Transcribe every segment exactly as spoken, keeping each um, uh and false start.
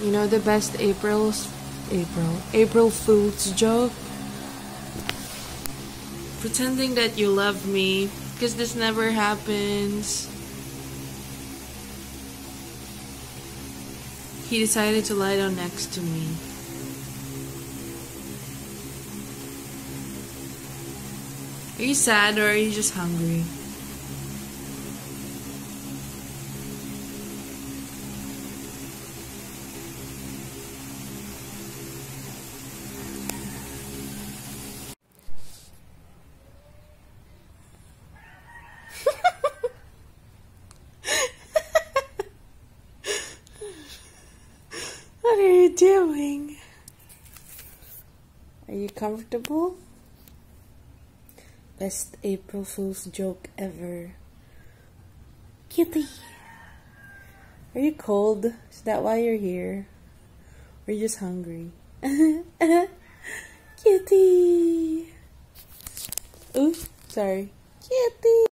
You know the best April's April April Fool's joke? Pretending that you love me, because this never happens. He decided to lie down next to me. Are you sad or are you just hungry? What are you doing? Are you comfortable? Best April Fool's joke ever. Kitty! Are you cold? Is that why you're here? Or are you just hungry? Kitty! Ooh, sorry. Kitty!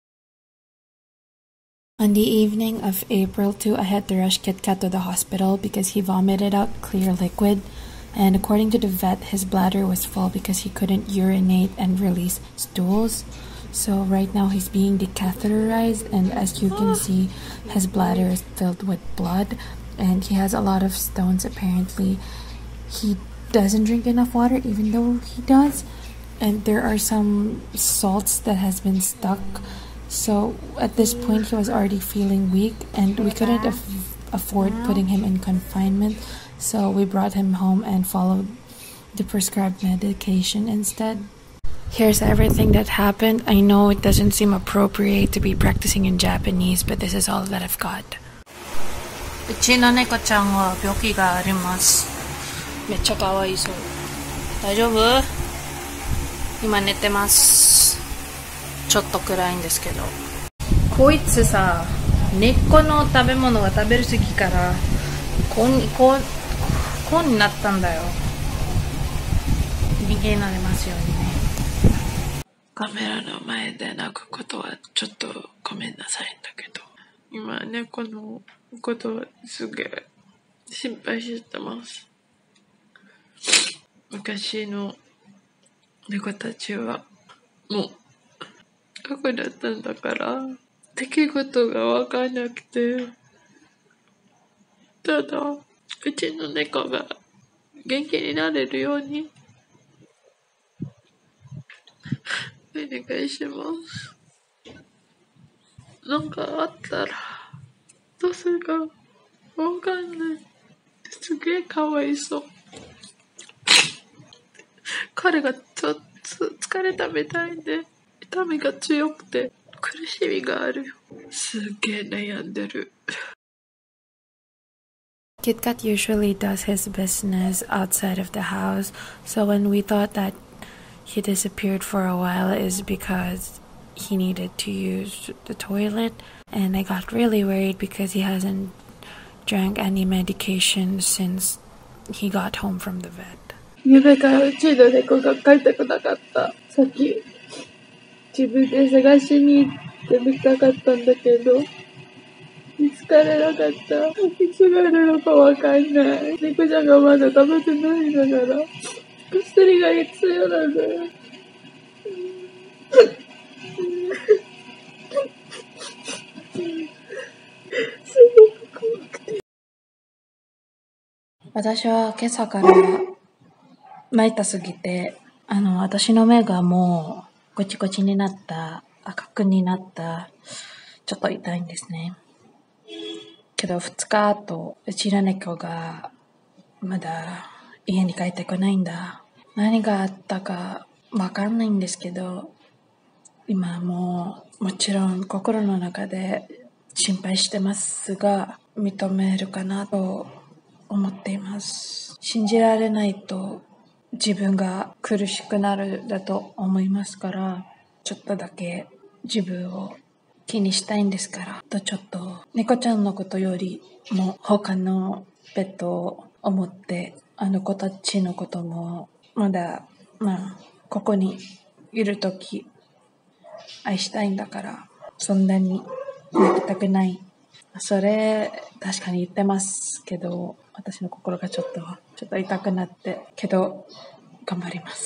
On the evening of April second, I had to rush Kit Kat to the hospital because he vomited out clear liquid, and according to the vet, his bladder was full because he couldn't urinate and release stools. So right now he's being decatheterized, and as you can see, his bladder is filled with blood and he has a lot of stones. Apparently he doesn't drink enough water even though he does, and there are some salts that has been stuck. So at this point he was already feeling weak and we couldn't af afford putting him in confinement, so we brought him home and followed the prescribed medication instead. Here's everything that happened. I know it doesn't seem appropriate to be practicing in Japanese, but this is all that I've got. うちの猫ちゃんは病気があります。めっちゃかわいそう。大丈夫？今寝てます。ちょっと暗いんですけど。こいつさ、根っこの食べ物が食べるすぎからこんこんこんになったんだよ。人間になれますようにね。カメラの前で泣くことはちょっとごめんなさいんだけど、今猫のことはすげえ心配してます。昔の猫たちはもう過去だったんだから出来事が分かんなくて、ただうちの猫が元気になれるようにお願いします。なんかあったらどうするかわかんない。すげえかわいそう。彼がちょっと疲れたみたいで痛みが強くて苦しみがあるよ。すげえ悩んでる。Kit Kat usually does his business outside of the house, so when we thought that he disappeared for a while is because he needed to use the toilet, and I got really worried because he hasn't drank any medication since he got home from the vet. 夢からうちの猫が飼いたくなかった。さっき自分で探しに行ってみたかったんだけど見つかれなかった。いつがいるのかわかんない。猫ちゃんがまだ食べてないんだから薬が必要なんだよ。すごく怖くて。私は今朝から泣いたすぎて、あの私の目がもうゴチゴチになった、赤くになった、ちょっと痛いんですね。けどふつかとうちの猫がまだ家に帰ってこないんだ。何があったかわかんないんですけど、今もうもちろん心の中で心配してますが、認めるかなと思っています。信じられないと自分が苦しくなるだと思いますから、ちょっとだけ自分を気にしたいんですから、とちょっと猫ちゃんのことよりも他のペットを思って、あの子たちのこともまだまあここにいるとき愛したいんだから、そんなに泣きたくないそれ確かに言ってますけど、私の心がちょっとちょっと痛くなってけど頑張ります。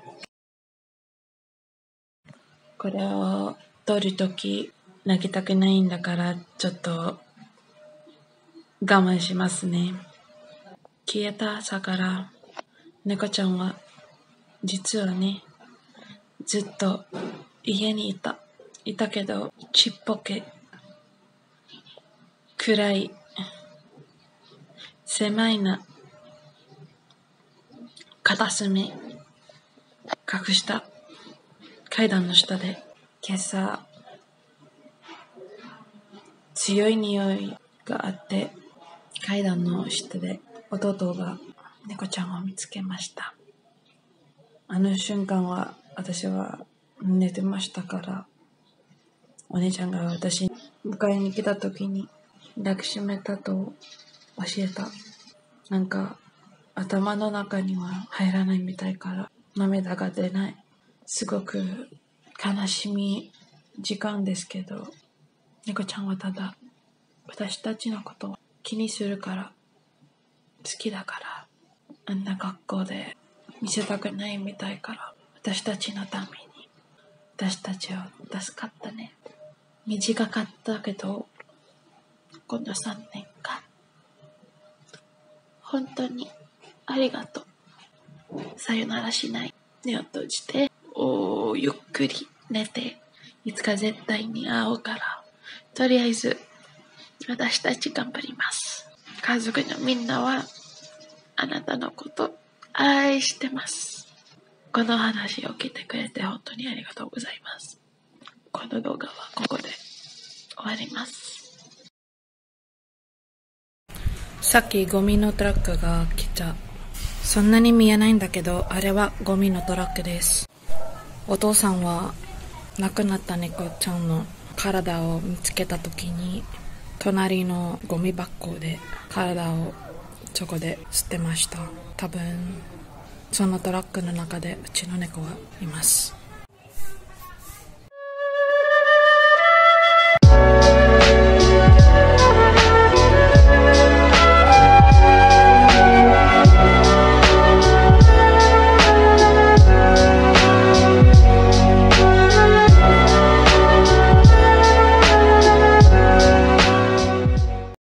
これを取るとき泣きたくないんだからちょっと我慢しますね。消えた朝から猫ちゃんは実はね、ずっと家にいたいたけどちっぽけ暗い狭いな片隅隠した階段の下で今朝強い匂いがあって階段の下で弟が猫ちゃんを見つけました。あの瞬間は私は寝てましたから、お姉ちゃんが私に迎えに来た時に抱きしめたと教えた。なんか頭の中には入らないみたいから涙が出ない。すごく悲しみ時間ですけど、猫ちゃんはただ私たちのことを気にするから好きだから、あんな学校で見せたくないみたいから、私たちのために私たちを助かったね。短かったけどこのさんねんかん本当にありがとう。さよならしない。目を閉じておーゆっくり寝て、いつか絶対に会おうから、とりあえず私たち頑張ります。家族のみんなはあなたのこと愛してます。この話を聞いてくれて本当にありがとうございます。この動画はここで終わります。さっきゴミのトラックが来た。そんなに見えないんだけど、あれはゴミのトラックです。お父さんは亡くなった猫ちゃんの体を見つけた時に隣のゴミ箱で体をそこで捨てました。多分そのトラックの中でうちの猫はいます。